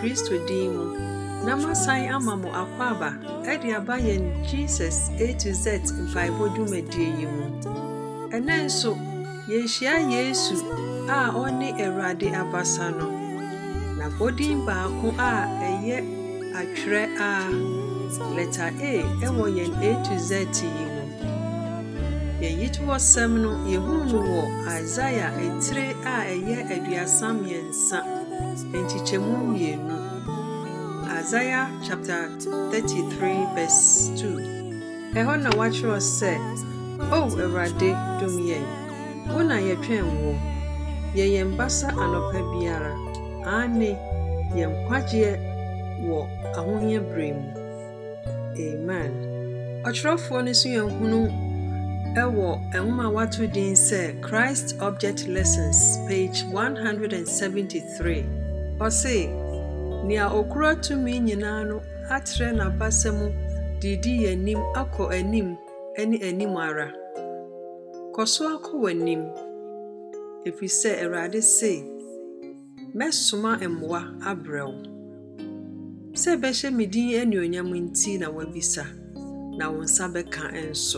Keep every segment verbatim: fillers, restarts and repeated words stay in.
Kristo din mu na masan ama mo akwaba edi abayen Jesus A to Z mpaebɔ dwumadie yi mu. Ɛnɛ nso yɛhyia Yesu a ɔne Awurade abasa no. Na bodin baako a ɛyɛ atwerɛ a letter A ɛwɔ yɛn A to Z yi mu. Yɛyi to wɔsɛm no yɛhu no wɔ Isaiah etire a ɛyɛ aduasa mmiɛnsa ntikyɛmu mmienu. Isaiah chapter thirty-three verse two. Ɛhɔ na wɔatwerɛ sɛ, O Awurade dom yɛn, wo na yɛtwɛn wo, yɛyɛn basa anɔpa biara, ane yɛn kwagyeɛ wɔ ahohia bere mu. Amen. Ɔtwerɛfoɔ no so yɛn hunu ɛwɔ ɛnwoma wato din sɛ Christ Object Lessons, page one hundred seventy-three. Ɔse, nea okura tumi nyinaa no atrɛ n'abasa mu didi anim akɔ anim ɛne anim ara. Kɔso akɔ w'anim, ɛfiri sɛ Awurade se, mɛsoma mmoa abrɛ wo. Sɛ bɛhyɛ me din anuonyam nti na wabisa, na wo nsa bɛka enso.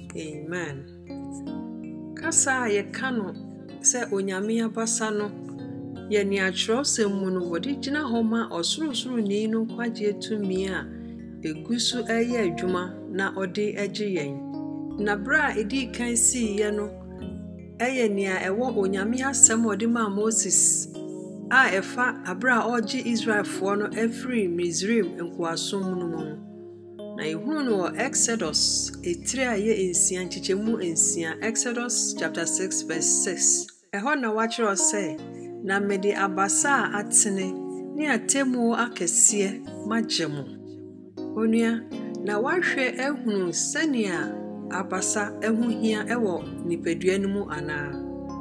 Amen. Kasa a yɛka no sɛ onyame abasa no yɛ ne atwerɛsɛm mu no wɔde gyina hɔ ma ɔsorosoroni no kwagye tumi a egu so ɛyɛ adwuma na ɔde agye yɛn. Na bere a edi kan siiɛ no ɛyɛ nea ɛwɔ onyame asɛm ɔde ma Moses a ɛfa abere a ɔgye Israelfoɔ no afiri Misraim nkoasom no mu. Na yɛhunu no wɔ Exodus etire a yɛ nsia nkyekyɛmu nsia, Exodus chapter six verse six. Ɛhɔ na wɔakyerɛ sɛ, na mede abasa a atene ne atemmuo akɛseɛ magye mo. Onua, na wahwɛ ehunu sɛnea abasa ehu hia ɛwɔ nipadua no mu anaa.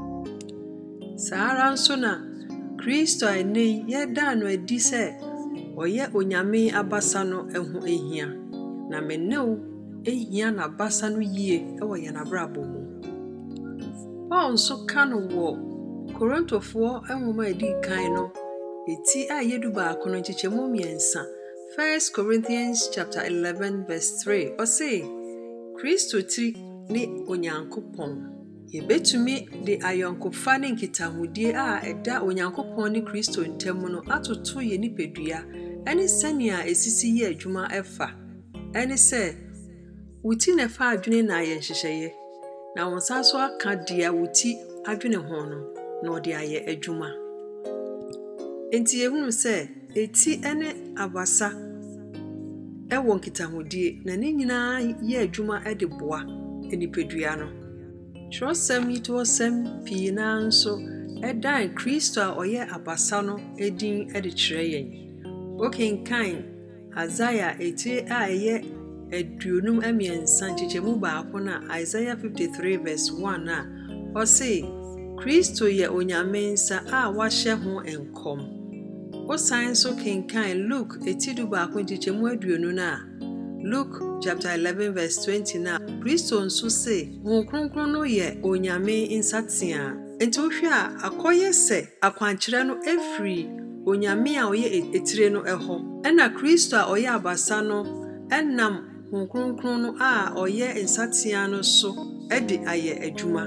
Saa ara nso na Kristo a ɛnɛ yɛda no adi sɛ ɔyɛ onyame abasa no ehu ehia. Na mennew ehia na abasa no yie ɛwɔ yɛn abrabɔ mu. Paul nso ka no wɔ Korintofoɔ nwoma edi kan no eti a yedu baako no nkyekyɛmu mmiɛnsa, First Corinthians chapter eleven verse three. Ɔse, Kristo tiri ne Onyankopɔn. Yɛbɛtumi de ayɔnkofa ne nkitahodie a ɛda Onyankopɔn ne Kristo ntam no atoto yɛ nipadua ɛne sɛnea esisi yɛ adwuma ɛfa. Ɛne sɛ, wuti na fa adwene na ayɛ nhyehyɛeɛ, na wo nsa so aka dea wuti adwene ho no, na ɔde ayɛ adwuma. Enti yɛhunu sɛ, eti ɛne abasa ɛwɔ nkitahodie, na ne nyinaa yɛ adwuma ɛde boa nipadua no. Kyerɛwsɛm yi to wɔsɛm pii na nso ɛdan Kristo a ɔyɛ abasa no edin ɛde kyerɛ yɛn. Wokenkan Isaiah etire a ɛyɛ aduonum amiɛnsa nkyekyɛmu baako na Isaiah fifty-three verse one a ɔse, Kristo yɛ onyame nsa a wahyɛ ho nkɔm. Osan so kenkan Luke etidu baako nkyekyɛmu aduonu na Luke chapter eleven verse twenty na Kristo nso se, Honhom Kronkron no yɛ onyame nsatea. Enti wohwɛ a akɔyɛ sɛ akwankyerɛ no efiri onyame a ɔyɛ etire no ɛhɔ. Ɛna Kristo a ɔyɛ abasa no ɛnam Honhom Kronkron no a ɔyɛ nsatea no so ɛde ayɛ adwuma.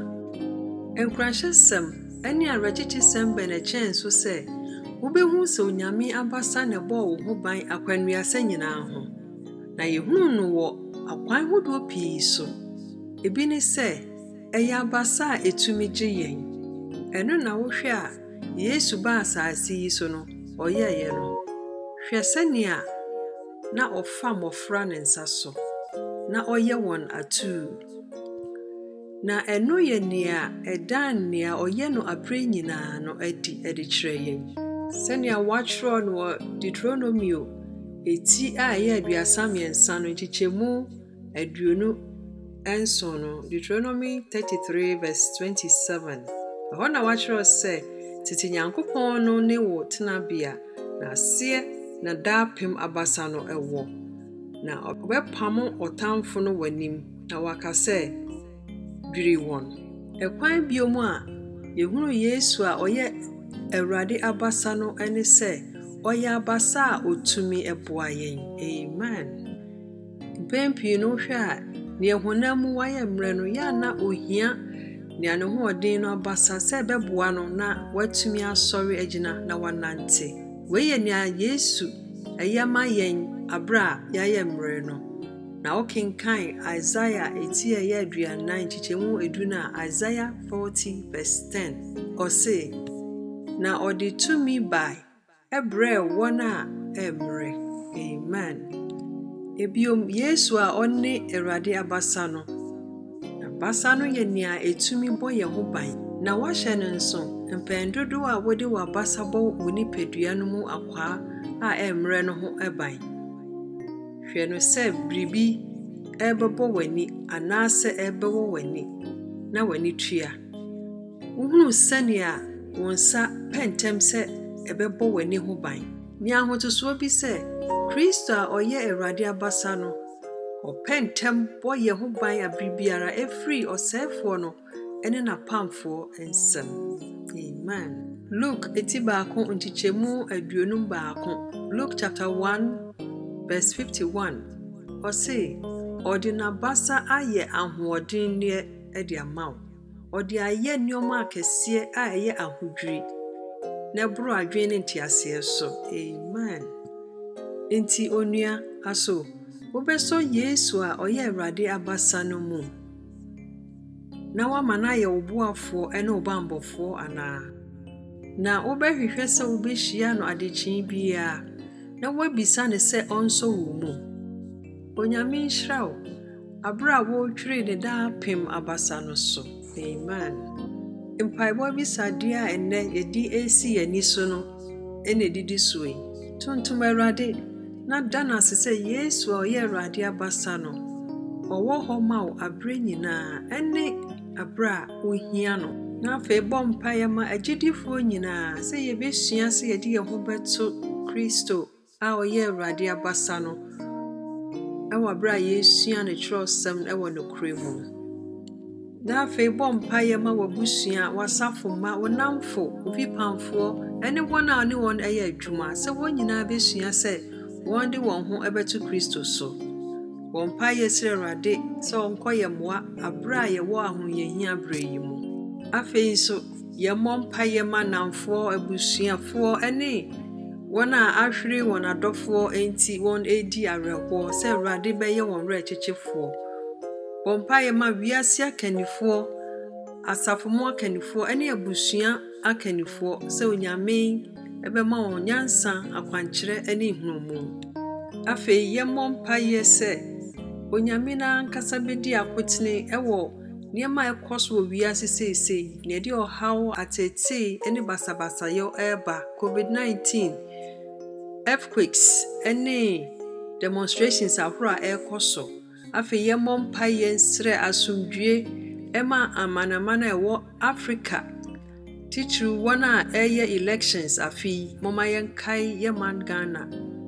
Nkranhyɛsɛm ɛne awerɛkyekyesɛm bɛ na kyɛn so sɛ wobɛhu sɛ onyame abasa na ɛbɔ wo ho ban akwannuasa nyinaa ho. Na yɛhunu no wɔ akwan hodoɔ pii so. Ebi ne sɛ ɛyɛ abasa a etumi gye yɛn. Ɛno na wohwɛ a Yesu ba asase yi so no ɔyɛɛ no. Hwɛ sɛnea na ɔfa mmɔfra ne nsa so, na ɔyɛ wɔn atuu. Na ɛno yɛ nea ɛdan nea ɔyɛ no abrɛ nyinaa no adi ɛde kyerɛ yɛn. Sɛnea wɔatwerɛ no wɔ Deuteronomy eti a ɛyɛ aduasa mmiɛnsa no nkyekyɛmu aduonu ɛnson no, Deuteronomy thirty-three verse twenty-seven. Ɛhɔ na wɔatwerɛ sɛ, tete Nyankopɔn no ne wo tenabea, na aseɛ na daapem abasa no ɛwɔ. Na ɔbɛpam ɔtamfo no w'anim, na waka sɛ, dwiri wɔn. Ɛkwan biom a yɛhunu Yesu a ɔyɛ Awurade abasa no ɛne sɛ, oya basa otumi eboa yen. Amen. Bempi no hwa ne honam waye mre no ya na ohia ne ne ho odin no basa se beboa no na watumi asori agina na wanante. We ye ne Yesu ayama yen abra ya ye mre no. Na okenkan Isaiah eighty aya aduanan chichemu eduna Isaiah forty verse ten. O say na odi to me by ebre wona emre. Amen. Ebiom Yesu a onne Erade abasa no. Abasa no ye nia etumi boye ho ban. Na wahye no nso mpendodo a wode wa abasa bo woni pedua no mu akwa a emre no ho eban. Hwe no se bribi ebebo wani anase ebewo wani na wani tua. Uhunu sania wonsa pentem se ebebo wani ho ban. Mi ahotoso bi se Kristo a oye Erade abasa no o pentem boye ho ban abribiara efri osefo no ene na pamfo ensem. Amen. Luke etibaako ntichemu aduonum baako. Luke chapter one verse fifty-one. O say ordina basa aye ahoodin ne edi amaw. Odi aye nioma akese a eye ahodwiri. Na bro adwene ntiase so. Amen. Enti onua aso obeso Yesu a oye Erade abasa no mu. Na wamana ye obuafo ene obambofo ana. Na obehwehwe se obehia no adekyin bia. Na wabisa ne se onso wo mu. Onyame nhyirawo abra wo twiri ne da pem abasa no so. Amen. Mpaibo bisa dia enne yedi esi yani so no ene didi suyi. Tuntum Erade na dana se Yesu a oye Erade abasa no. Owo ho mawo abre nyina ene abra ohia no. Na fe bom payama agidifo nyina se ye besua se ye di ye ho beto Kristo a oye Erade abasa no. Ewa bra Yesu ne trosem ewa no kremu. Na fe bom payama wabusua wasafo ma wonamfo obi pamfo ene wona ane won eye adwuma se wonyina besua se won de won ho ebeto Kristo so. Won paye sire Erade se onkoye moa abra ye wo ahoyehia abra yi mu. Afei so ye mom paye manamfo abusuafo ene wona ahwere won adofo enti won edi arepo se Erade beye won re chechefo. Won paye ma wiase akanifo asafomo akanifo ene abusua akanifo se onyame ebe ma won nyansa akwankyere ene hnumu. Afei ye mom paye se onyame na nkasa bedi akotene ewo niema ekoso wiase sesei ne de ohaw atete ene basabasa yo eba covid nineteen earthquakes ene demonstrations ahura ekoso. Afei ye mom paye nsre asumdwe ema amanamana ewo Africa tichu wana eye elections afei moma yenkai ye man Ghana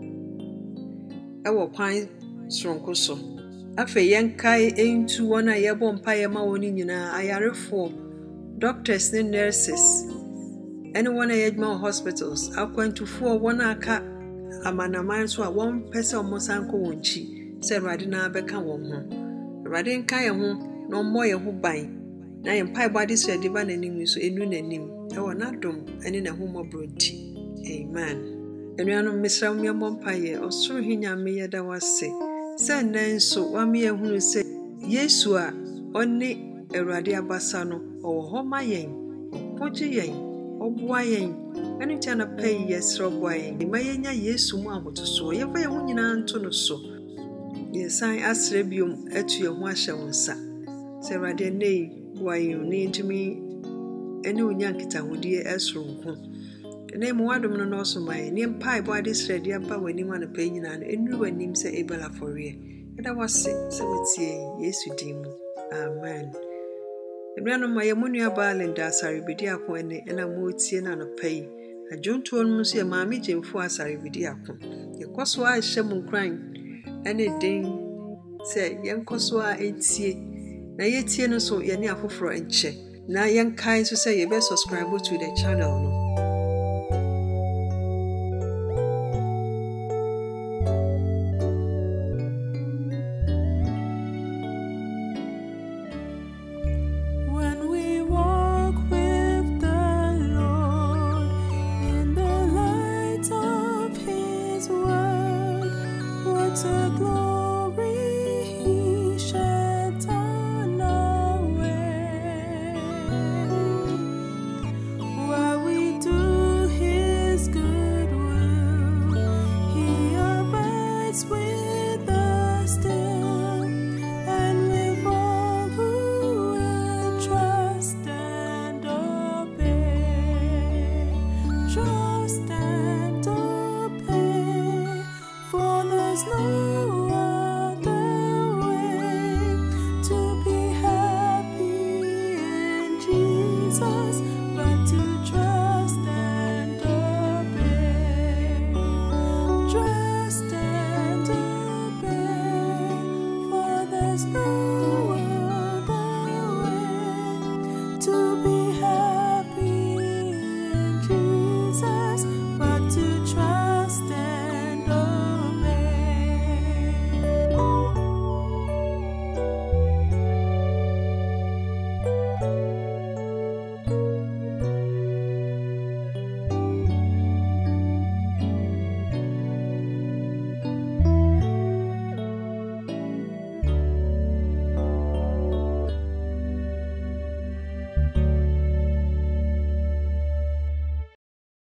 ewo kwan sonko so. Afei yenkai entu wana ye bom paye ma woni nyina ayarefo doctors ne nurses ene wana ye ma hospitals akwantufo wana aka amanaman so a won pese omosanko wonchi se Erade na beka won ho. Erade nka ye ho no mo ye ho ban na ye mpai body so de ba nanim so enu nanim e wona dom ene na ho mobronti. Amen. Enuanom misra mo mpai osoro hinyame ye da wase se nan so wa me ehunu se Yesu a onne Erade abasa no owo ho ma yen poji yen oboa yen ene tia na pai yesro boa yen ma yenya Yesu mu ahotoso ye fa ye ho nyina nto no so. Yesan asrebium etu ye ho ahye wonsa se Erade nei boa yen ne ntimi ene onyankita hodie esronko ene mu wadom no no so mai ne mpai bo ade srede aba wani ma no pai nyina no enuru wanim se ebala forie eda wase se metie Yesu dimu. Amen. Enuanom ma ye munua Balinda asare bidi akon ene ena mo tie na no pai ajonto no so ye maami jemfo asare bidi akon ye koso a hye mu kran ene den se yenkoso a etie na ye tie no so ye ne afoforo enche na yenkai so se ye be subscribe to the channel no. was